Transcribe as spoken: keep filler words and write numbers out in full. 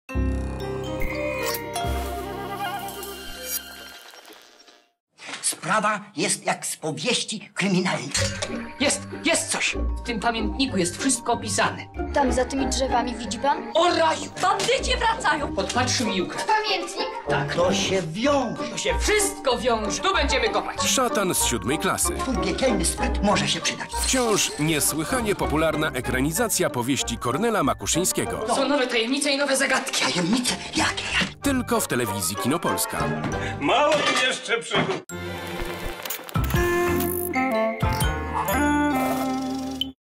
Sprawa jest jak z powieści kryminalnej. Jest, jest coś. W tym pamiętniku jest wszystko opisane. Tam za tymi drzewami widzi pan? O raju! Bandyci wracają! Podpatrzył mi ukradł. Pamiętnik? Tak, To się wiąże. to się wszystko wiąże. Tu będziemy kopać. Szatan z siódmej klasy. Tu piekielny spryt może się przydać. Wciąż niesłychanie popularna ekranizacja powieści Kornela Makuszyńskiego. Są nowe tajemnice i nowe zagadki. Tajemnice jakie? Tylko w telewizji Kinopolska. Mało tu jeszcze przygód.